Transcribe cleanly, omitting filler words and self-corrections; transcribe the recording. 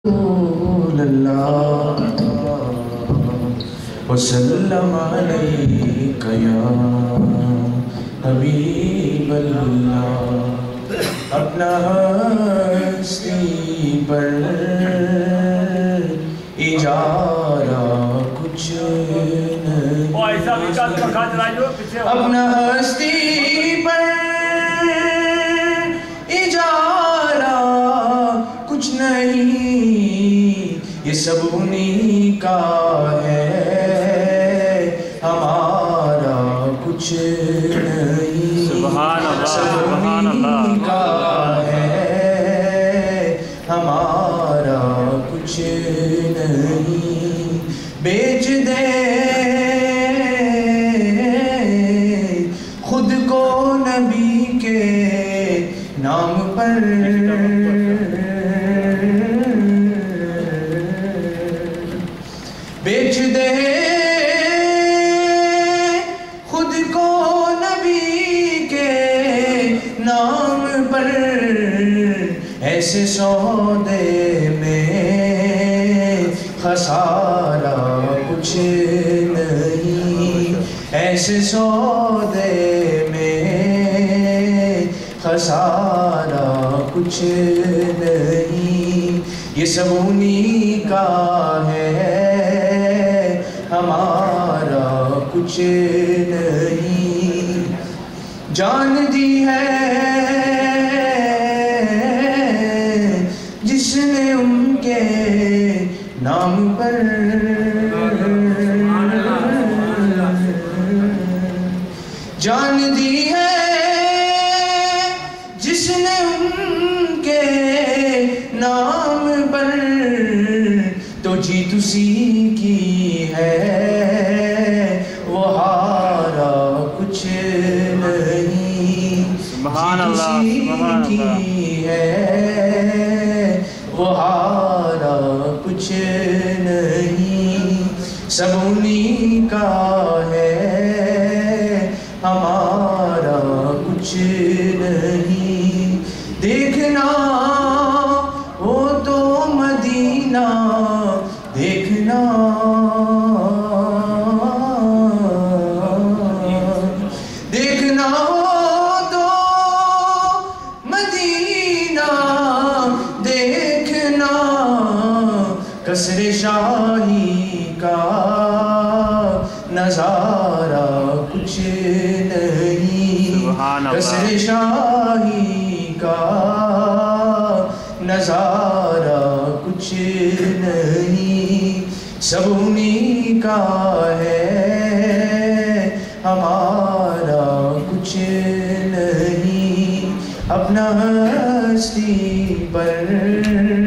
اللہ وسلم علیک یا حبیب اللہ اپنا ہستی پر اجارہ کچھ نہیں اپنا ہستی پر اجارہ کچھ نہیں یہ سب انہی کا ہے ہمارا کچھ نہیں سبحان اللہ سب سبحان انہی اللہ کا ہے ہمارا کچھ نہیں بیچ دے خود کو نبی کے نام پر بیچ دے خود کو نبی کے نام پر ایسے سودے میں خسارہ کچھ نہیں ایسے سودے میں خسارہ کچھ نہیں یہ سب انہی کا ہے ہمارا کچھ نہیں جان دی ہے جس نے ان کے نام پر جان دی ہے جس نے ان کے نام پر تو جیت اسی کی ہے وہ ہارا کچھ نہیں سبحان اللہ سبحان جیت اسی اللہ کی ہے وہ ہارا کچھ نہیں سب انہی کا ہے ہمارا کچھ نہیں دیکھنا وہ تو مدینہ دیکھنا دیکھنا وہ تو مدینہ دیکھنا قصر شاہی کا نظارہ کچھ نہیں سبحان اللہ قصر شاہی کا نظارہ کچھ نہیں سب انہی کا ہے ہمارا کچھ نہیں اپنا ہستی پر